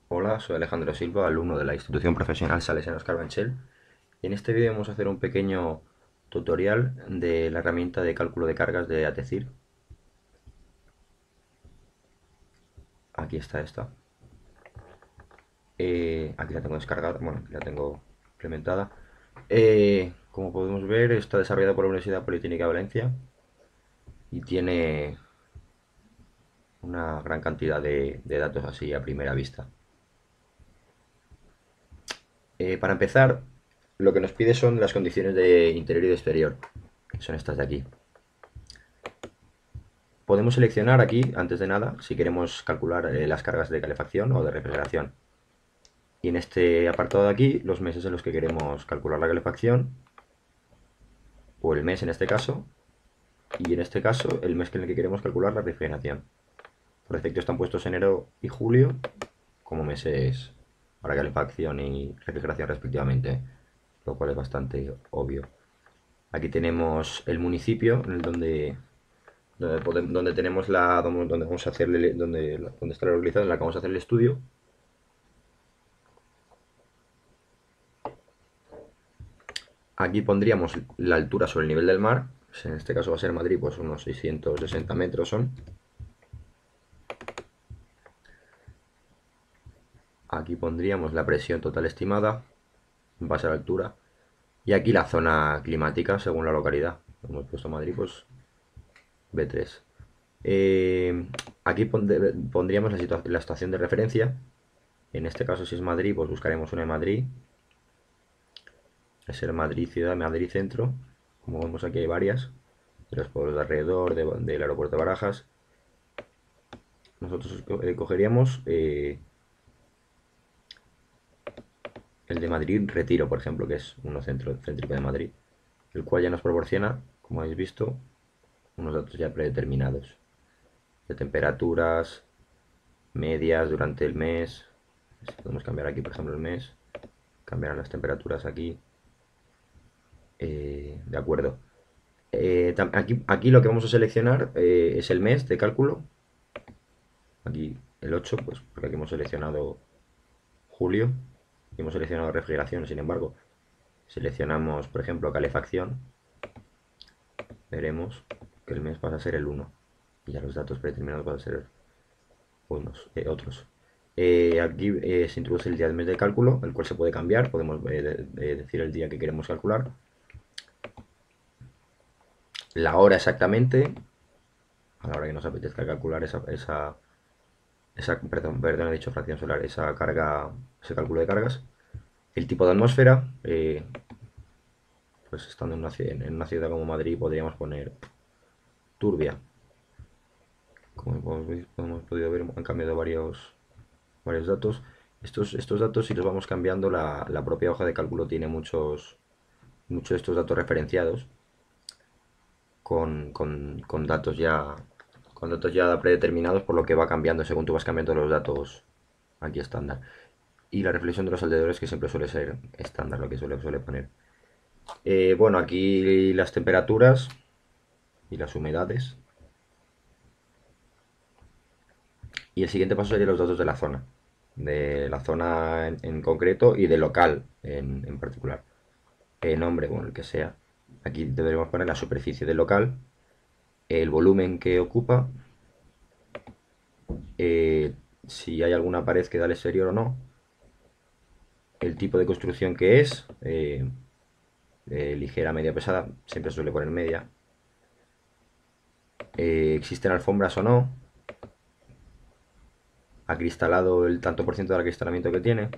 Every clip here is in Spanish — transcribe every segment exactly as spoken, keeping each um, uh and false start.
Hola, soy Alejandro Silva, alumno de la institución profesional Salesianos Carabanchel, y en este vídeo vamos a hacer un pequeño tutorial de la herramienta de cálculo de cargas de Atecir. Aquí está esta. Eh, aquí la tengo descargada, bueno, aquí la tengo implementada. Eh, como podemos ver, está desarrollada por la Universidad Politécnica de Valencia y tiene una gran cantidad de, de datos así a primera vista. Eh, para empezar, lo que nos pide son las condiciones de interior y de exterior, que son estas de aquí. Podemos seleccionar aquí, antes de nada, si queremos calcular eh, las cargas de calefacción o de refrigeración. Y en este apartado de aquí, los meses en los que queremos calcular la calefacción, o el mes en este caso, y en este caso el mes en el que queremos calcular la refrigeración. Por defecto están puestos enero y julio como meses para calefacción y refrigeración respectivamente, lo cual es bastante obvio. Aquí tenemos el municipio en el donde donde, podemos, donde tenemos la donde vamos a hacerle donde, donde está localizada en la que vamos a hacer el estudio. Aquí pondríamos la altura sobre el nivel del mar, en este caso va a ser Madrid, pues unos seiscientos sesenta metros son. Aquí pondríamos la presión total estimada en base a la altura, y aquí la zona climática según la localidad. Hemos puesto Madrid, pues B tres. Eh, aquí pondríamos la, la estación de referencia. En este caso, si es Madrid, pues buscaremos una de Madrid. Es el Madrid ciudad, Madrid centro. Como vemos, aquí hay varias de los pueblos de alrededor de, del aeropuerto de Barajas. Nosotros eh, cogeríamos eh, el de Madrid Retiro, por ejemplo, que es uno centro, céntrico de Madrid, el cual ya nos proporciona, como habéis visto, unos datos ya predeterminados de temperaturas medias durante el mes. Si podemos cambiar aquí, por ejemplo, el mes, cambiar las temperaturas aquí. Eh, de acuerdo. Eh, aquí, aquí lo que vamos a seleccionar eh, es el mes de cálculo. Aquí el ocho, pues porque aquí hemos seleccionado julio y hemos seleccionado refrigeración. Sin embargo, seleccionamos, por ejemplo, calefacción, veremos que el mes pasa a ser el uno y ya los datos predeterminados van a ser unos, eh, otros. Eh, aquí eh, se introduce el día del mes de cálculo, el cual se puede cambiar. Podemos eh, de, de decir el día que queremos calcular, la hora exactamente, a la hora que nos apetezca calcular esa, esa, esa perdón, perdón, he dicho fracción solar, esa carga, ese cálculo de cargas, el tipo de atmósfera. Eh, pues estando en una, en una ciudad como Madrid podríamos poner turbia. Como hemos, hemos podido ver, han cambiado varios, varios datos. Estos, estos datos, si los vamos cambiando, la, la propia hoja de cálculo tiene muchos, muchos de estos datos referenciados con, con, con datos ya con datos ya predeterminados, por lo que va cambiando según tú vas cambiando los datos aquí estándar. Y la reflexión de los alrededores, que siempre suele ser estándar, lo que suele, suele poner. Eh, bueno, aquí las temperaturas y las humedades. Y el siguiente paso sería los datos de la zona. De la zona en, en concreto y del local en, en particular. El nombre, bueno, el que sea. Aquí deberemos poner la superficie del local, el volumen que ocupa, eh, si hay alguna pared que da al exterior o no, el tipo de construcción que es, eh, eh, ligera, media, pesada, siempre se suele poner media, eh, existen alfombras o no, acristalado el tanto por ciento de acristalamiento que tiene,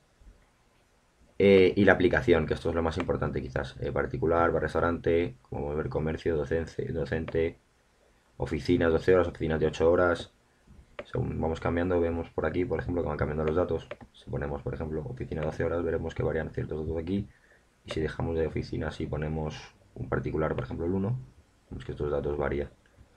eh, y la aplicación, que esto es lo más importante quizás, eh, particular, bar, restaurante, como ver comercio, docente, docente, oficinas doce horas, oficinas de ocho horas. Según vamos cambiando, vemos por aquí, por ejemplo, que van cambiando los datos. Si ponemos, por ejemplo, oficina doce horas, veremos que varían ciertos datos aquí. Y si dejamos de oficina, si ponemos un particular, por ejemplo, el uno, vemos que estos datos varían.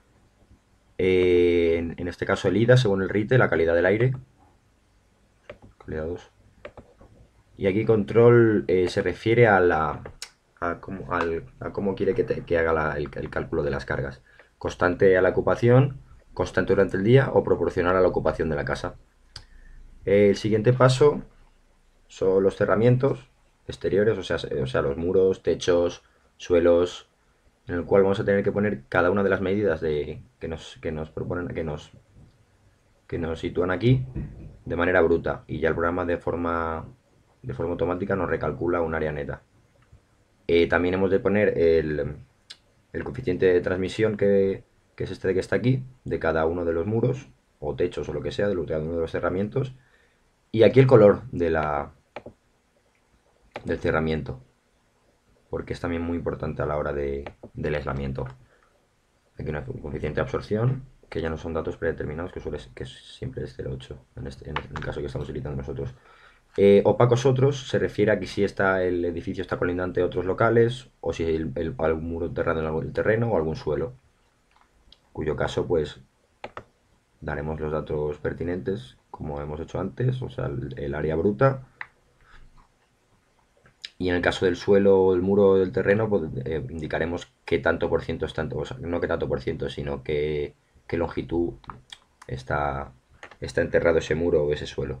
Eh, en, en, este caso, el I D A, según el R I T E, la calidad del aire. Calidad dos. Y aquí control eh, se refiere a la a cómo, al, a cómo quiere que, te, que haga la, el, el cálculo de las cargas. Constante a la ocupación, constante durante el día o proporcional a la ocupación de la casa. El siguiente paso son los cerramientos exteriores, o sea, o sea, los muros, techos, suelos, en el cual vamos a tener que poner cada una de las medidas de, que, nos, que nos proponen, que nos, que nos sitúan aquí de manera bruta y ya el programa de forma, de forma automática nos recalcula un área neta. Eh, también hemos de poner el, el coeficiente de transmisión que, que es este que está aquí, de cada uno de los muros o techos o lo que sea, de cada uno de los cerramientos. Y aquí el color de la, del cerramiento, porque es también muy importante a la hora de, del aislamiento. Aquí un coeficiente de absorción, que ya no son datos predeterminados, que, suele, que siempre es cero coma ocho en, este, en el caso que estamos utilizando nosotros. Eh, opacos otros se refiere a que si está el edificio está colindante a otros locales o si el, el, algún muro enterrado en algún terreno o algún suelo, cuyo caso pues daremos los datos pertinentes como hemos hecho antes, o sea el, el área bruta. Y en el caso del suelo o el muro del terreno, pues, eh, indicaremos qué tanto por ciento está, o sea, no qué tanto por ciento, sino qué, qué longitud está, está enterrado ese muro o ese suelo.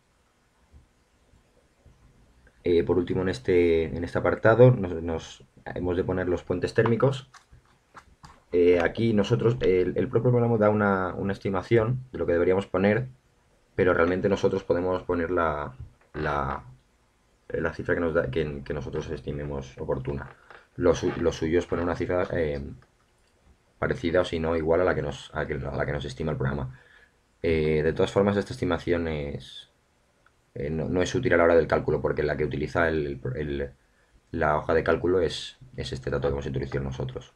Eh, por último, en este, en este apartado nos, nos hemos de poner los puentes térmicos. Eh, aquí nosotros, el, el propio programa da una, una estimación de lo que deberíamos poner, pero realmente nosotros podemos poner la, la, la cifra que, nos da, que, que nosotros estimemos oportuna. Lo, su, lo suyo es poner una cifra eh, parecida o si no igual a la que nos, a la que nos estima el programa. Eh, de todas formas, esta estimación es, eh, no, no, es útil a la hora del cálculo porque la que utiliza el, el, la hoja de cálculo es, es este dato que hemos introducido nosotros.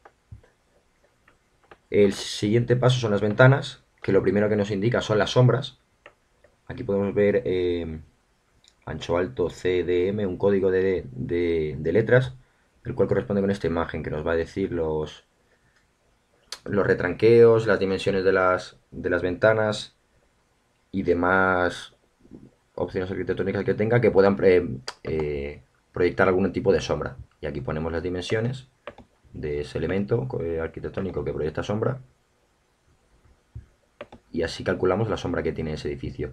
El siguiente paso son las ventanas, que lo primero que nos indica son las sombras. Aquí podemos ver eh, ancho alto C D M, un código de, de, de letras, el cual corresponde con esta imagen que nos va a decir los, los retranqueos, las dimensiones de las, de las ventanas y demás opciones arquitectónicas que tenga que puedan eh, eh, proyectar algún tipo de sombra. Y aquí ponemos las dimensiones de ese elemento eh, arquitectónico que proyecta sombra y así calculamos la sombra que tiene ese edificio.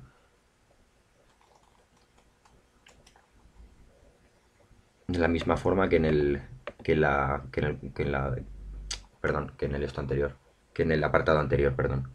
De la misma forma que en el que la que en el, que en la perdón, que en el esto anterior, que en el apartado anterior, perdón.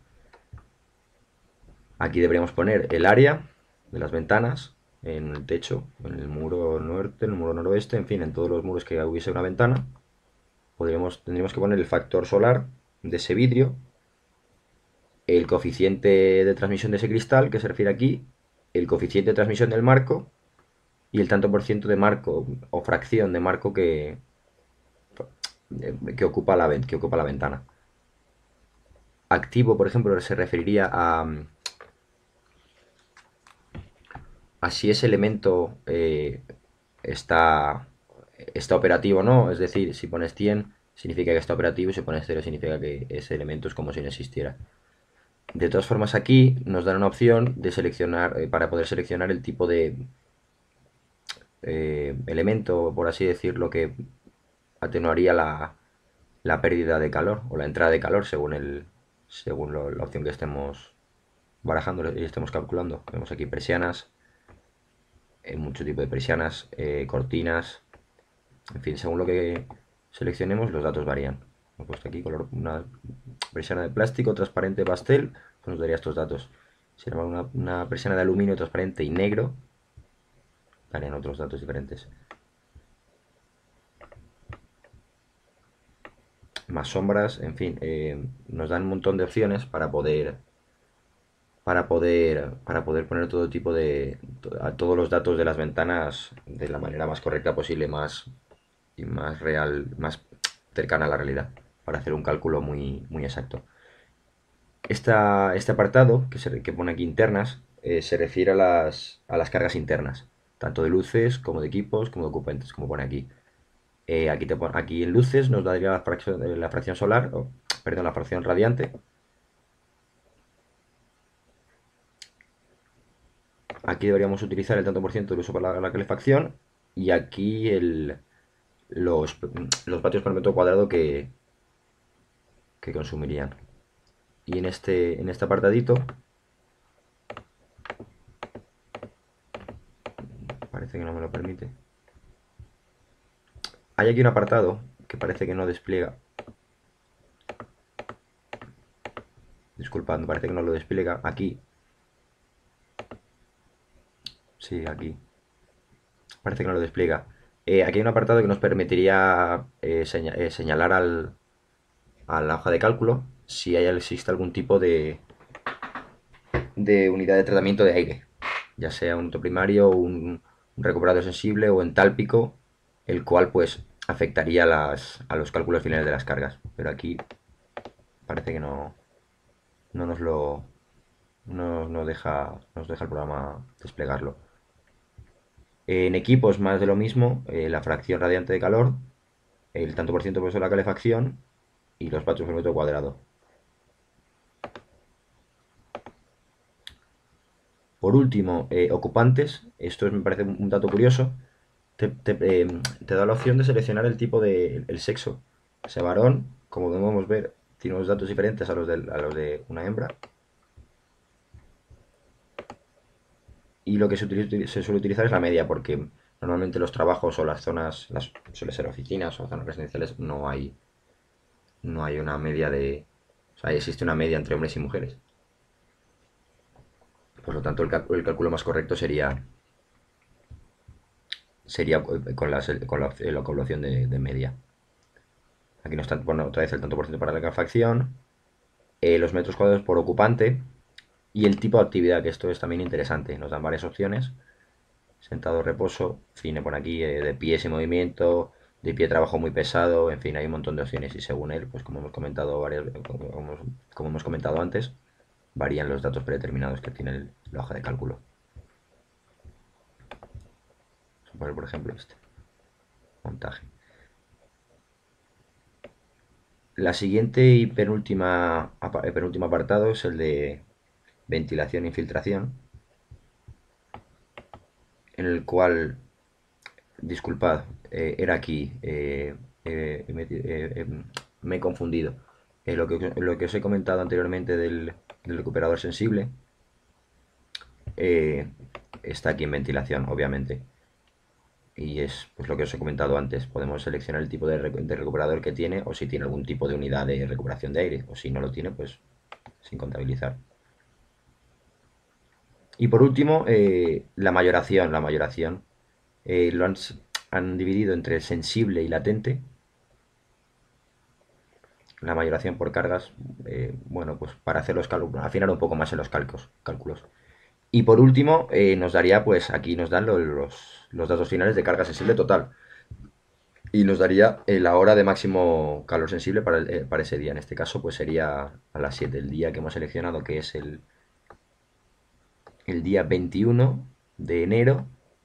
Aquí deberíamos poner el área de las ventanas en el techo, en el muro norte, en el muro noroeste, en fin, en todos los muros que hubiese una ventana. Podríamos, tendríamos que poner el factor solar de ese vidrio, el coeficiente de transmisión de ese cristal, que se refiere aquí, el coeficiente de transmisión del marco y el tanto por ciento de marco o fracción de marco que, que, ocupa, la, que ocupa la ventana. Activo, por ejemplo, se referiría a, a si ese elemento eh, está, está operativo o no. Es decir, si pones cien significa que está operativo y si pones cero significa que ese elemento es como si no existiera. De todas formas, aquí nos dan una opción de seleccionar, eh, para poder seleccionar el tipo de eh, elemento, por así decirlo, que atenuaría la, la pérdida de calor o la entrada de calor según, el, según lo, la opción que estemos barajando y estemos calculando. Vemos aquí persianas, eh, mucho tipo de persianas, eh, cortinas, en fin, según lo que seleccionemos los datos varían. He puesto aquí color, una persiana de plástico transparente pastel, pues nos daría estos datos. Si era una, una persiana de aluminio transparente y negro, darían otros datos diferentes. Más sombras, en fin, eh, nos dan un montón de opciones para poder para poder para poder poner todo tipo de a todos los datos de las ventanas de la manera más correcta posible, más y más real, más cercana a la realidad, para hacer un cálculo muy muy exacto. Esta, este apartado que, se, que pone aquí internas eh, se refiere a las, a las cargas internas, tanto de luces como de equipos como de ocupantes, como pone aquí. Eh, aquí, te pon, aquí en luces nos daría la fracción, eh, la fracción solar, oh, perdón, la fracción radiante. Aquí deberíamos utilizar el tanto por ciento del uso para la, la calefacción y aquí el, los, los vatios por metro cuadrado que, que consumirían. Y en este, en este apartadito Parece que no me lo permite. Hay aquí un apartado que parece que no despliega. Disculpad, me parece que no lo despliega. Aquí. Sí, aquí. Parece que no lo despliega. Eh, aquí hay un apartado que nos permitiría eh, seña- eh, señalar al, a la hoja de cálculo si hay, existe algún tipo de, de unidad de tratamiento de aire, ya sea un primario, un, un recuperador sensible o entálpico, el cual pues afectaría las, a los cálculos finales de las cargas. Pero aquí parece que no, no nos lo no, no deja, nos deja el programa desplegarlo. En equipos más de lo mismo, eh, la fracción radiante de calor, el tanto por ciento por de la calefacción y los vatios por metro cuadrado. Por último, eh, ocupantes, esto es, me parece un dato curioso, te, te, eh, te da la opción de seleccionar el tipo de el sexo. Ese varón, como podemos ver, tiene unos datos diferentes a los de, a los de una hembra. Y lo que se, utiliza, se, suele utilizar es la media, porque normalmente los trabajos o las zonas, las, suele ser oficinas o zonas residenciales, no hay, no hay una media de... O sea, existe una media entre hombres y mujeres. Por lo tanto, el, el cálculo más correcto sería sería con, las, con la, la calculación de, de media. Aquí nos está, bueno, otra vez el tanto por ciento para la calefacción, eh, los metros cuadrados por ocupante y el tipo de actividad, que esto es también interesante. Nos dan varias opciones: sentado, reposo, en fin, por aquí eh, de pie sin movimiento, de pie trabajo muy pesado, en fin, hay un montón de opciones y según él, pues como hemos comentado varias, como, como hemos comentado antes, varían los datos predeterminados que tiene el, la hoja de cálculo. Vamos a poner, por ejemplo, este montaje. La siguiente y penúltima, el penúltimo apartado es el de ventilación e infiltración, en el cual, disculpad, eh, era aquí, eh, eh, me, eh, me he confundido. Eh, lo, que, lo que os he comentado anteriormente del, del recuperador sensible eh, está aquí en ventilación, obviamente. Y es pues lo que os he comentado antes. Podemos seleccionar el tipo de, de recuperador que tiene o si tiene algún tipo de unidad de recuperación de aire. O si no lo tiene, pues sin contabilizar. Y por último, eh, la mayoración. La mayoración eh, lo han, han dividido entre sensible y latente. La mayoración por cargas, eh, bueno, pues para hacer los cálculos, afinar un poco más en los cálculos. cálculos. Y por último, eh, nos daría, pues aquí nos dan los, los, los datos finales de carga sensible total. Y nos daría eh, la hora de máximo calor sensible para, el, eh, para ese día. En este caso, pues sería a las siete el día que hemos seleccionado, que es el, el día veintiuno de enero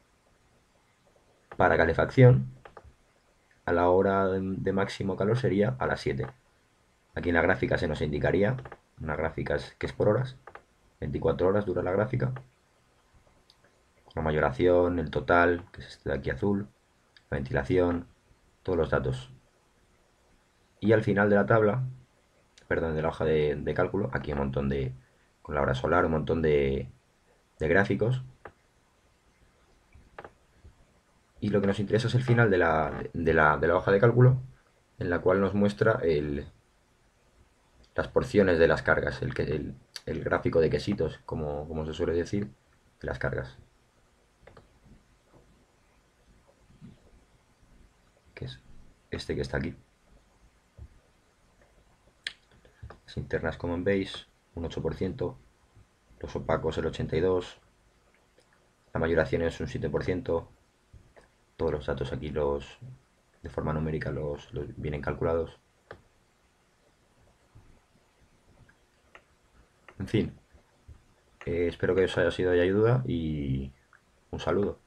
para calefacción. A la hora de, de máximo calor sería a las siete. Aquí en la gráfica se nos indicaría, una gráfica que es por horas, veinticuatro horas dura la gráfica, la mayoración, el total, que es este de aquí azul, la ventilación, todos los datos. Y al final de la tabla, perdón, de la hoja de, de cálculo, aquí un montón de, con la hora solar, un montón de, de gráficos. Y lo que nos interesa es el final de la, de la, de la hoja de cálculo, en la cual nos muestra el, las porciones de las cargas, el, el, el gráfico de quesitos, como, como se suele decir, de las cargas. Que es este que está aquí. Las internas como en veis, un ocho por ciento, los opacos el ochenta y dos por ciento, la mayoración es un siete por ciento, todos los datos aquí los de forma numérica los, los vienen calculados. En fin, eh, espero que os haya sido de ayuda y un saludo.